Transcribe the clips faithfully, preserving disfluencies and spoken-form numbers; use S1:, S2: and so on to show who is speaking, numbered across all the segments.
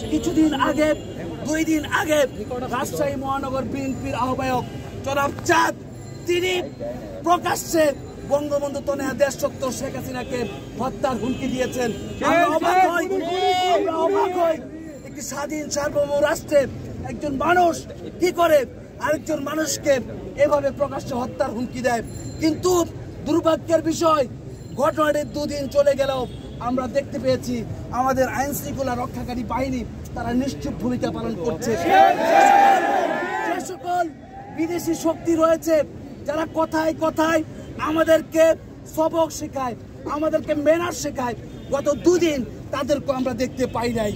S1: কিছুদিন আগে দুই দিন আগে রাজশাহী মহানগর বিএনপির আহ্বায়ক জনাব চাঁদ তিনি প্রকাশ্যে বঙ্গবন্ধু তনয়া দেশত্ব শেখ হাসিনাকে হত্যার হুমকি দিয়েছেন। আমরা অবাক হই আমরা অবাক হই একটি স্বাধীন সার্বভৌম রাষ্ট্রে একজন মানুষ কি করে আরেকজন মানুষকে এভাবে প্রকাশ্যে হত্যার হুমকি দেয়। কিন্তু দুর্ভাগ্যের বিষয় ঘটনাটি দুদিন চলে গেলেও আমরা দেখতে পেয়েছি আমাদের আইন শৃঙ্খলা রক্ষাকারী বাহিনী তারা নিশ্চুপ ভূমিকা পালন করছে। যে সকল বিদেশি শক্তি রয়েছে যারা কথায় কথায় আমাদেরকে সবক শেখায়, আমাদেরকে ম্যানার শেখায়, গত দুদিন তাদেরকে আমরা দেখতে পাই নাই।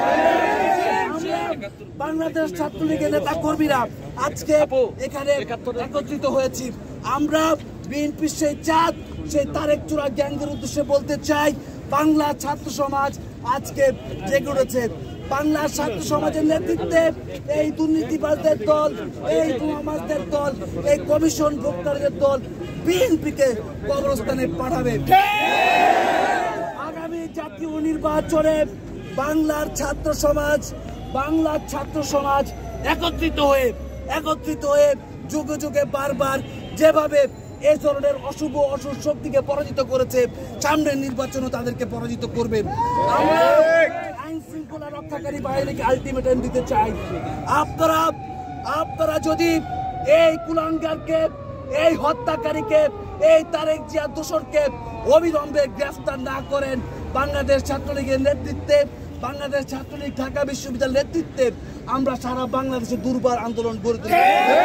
S1: বাংলাদেশ ছাত্রলীগের নেতা কর্মীরা আজকে এখানে একত্রিত হয়েছি। আমরা বিএনপির সেই চাঁদ সেই তারেক চূড়া গ্যাংদের উদ্দেশ্যে বলতে চাই, বাংলা ছাত্র সমাজ আজকে জেগে উঠেছে। বাংলা ছাত্র সমাজের নেতৃত্বে এই দুর্নীতিবাজদের দল, এই বোমাবাজদের দল, এই কমিশন ভোক্তাদের দল বিএনপিকে কবরস্থানে পাঠাবে। আগামী জাতীয় নির্বাচনে বাংলার ছাত্র সমাজ বাংলার ছাত্র সমাজ একত্রিত হয়ে একত্রিত হয়ে যুগে যুগে বারবার যেভাবে এই ধরনের অশুভ অশুভ শক্তিকে পরাজিত করেছে, সামনের নির্বাচনও তাদেরকে পরাজিত করবে। আমরা আইন শৃঙ্খলা রক্ষাকারী বাহিনীকে আলটিমেটাম দিতে চাই, আপনারা আপনারা যদি এই কুলাঙ্গারকে, এই হত্যাকারীকে, এই তারেক জিয়া দোসরকে অবিলম্বে গ্রেফতার না করেন, বাংলাদেশ ছাত্রলীগের নেতৃত্বে, বাংলাদেশ ছাত্রলীগ ঢাকা বিশ্ববিদ্যালয়ের নেতৃত্বে আমরা সারা বাংলাদেশে দুর্বার আন্দোলন গড়ে তুলব।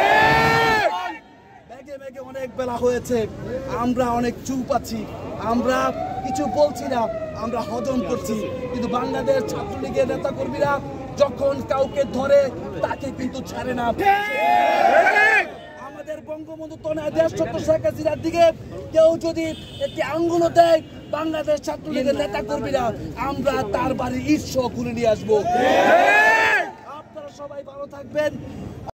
S1: মেঘে মেঘে অনেক বেলা হয়েছে, আমরা অনেক চুপ আছি, আমরা কিছু বলছি না, আমরা হজম করছি। কিন্তু বাংলাদেশ ছাত্রলীগের নেতা কর্মীরা যখন কাউকে ধরে তাকে কিন্তু ছাড়ে না। আমাদের বঙ্গবন্ধু তনয়া দেশত্ব শেখ হাসিনার দিকে কেউ যদি একটি আঙ্গুল দেয়, বাংলাদেশ ছাত্রলীগের নেতা কর্মীরা আমরা তার বাড়ির ইট সহ খুলে নিয়ে আসবো। আপনারা সবাই ভালো থাকবেন।